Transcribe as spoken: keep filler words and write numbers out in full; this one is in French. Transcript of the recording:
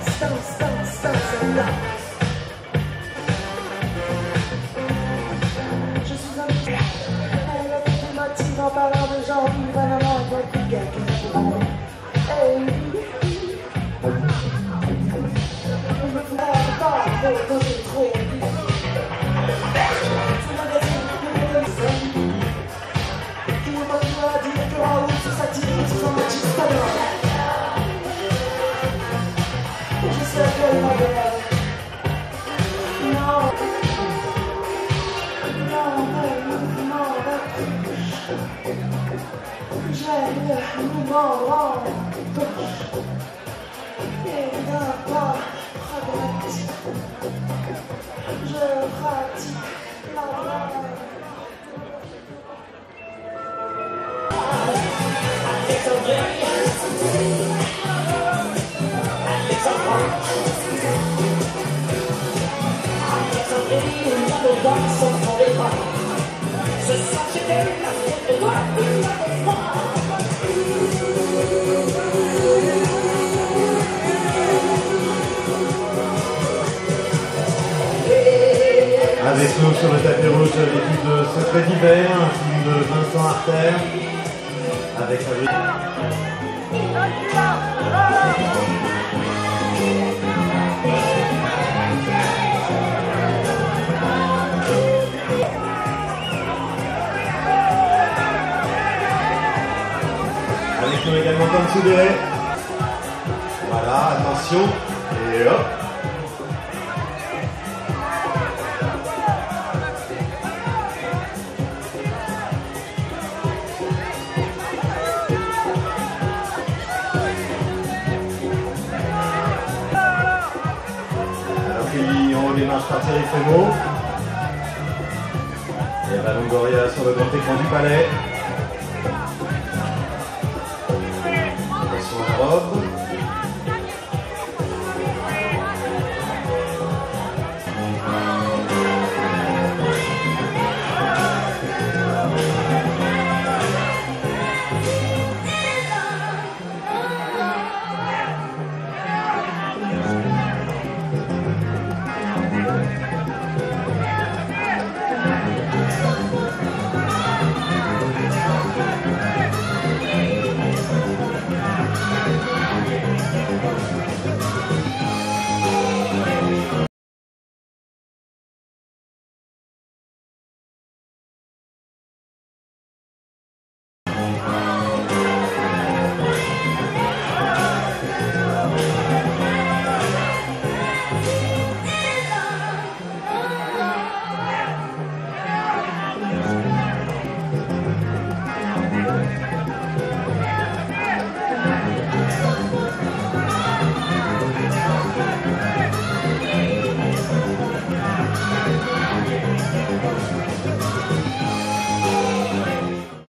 danse, danse, danse, danse, danse. Je suis un petit elle a fait matin en parlant de gens qui va dans l'endroit de quelqu'un. Hey, je me fous pas de part, quand j'ai trop dit. C'est magazine, le magazine. Qui n'est pas plus à dire que Raoul se satire sur son petit salon. Je sais qu'elle m'a belle. Non. J'aime le mouvement de gauche et d'un pas pragmatique. Je pratique la drague. Ce soir j'étais la faute de toi, tu l'avais froid. Avec nous sur le tapis rouge, l'équipe de Secret d'hiver, un film de Vincent Artère, avec la avec nous également Tom Soudéré. Voilà, attention, et hop. On démarche par Thierry Frémaux. Et Valongoria sur le grand écran du palais.